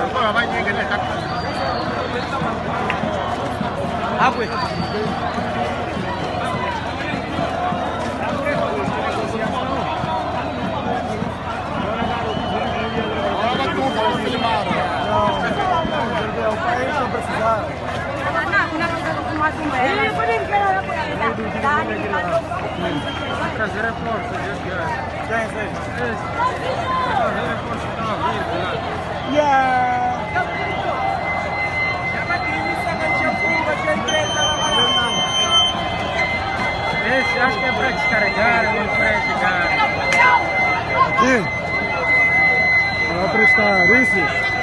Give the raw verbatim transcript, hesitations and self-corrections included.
Água. O país não precisava. Caseira é forte, Quem fez? Caseira é forte, está a vir, esse acho que é para descarregar, não para chegar. Sim. Vai prestar isso?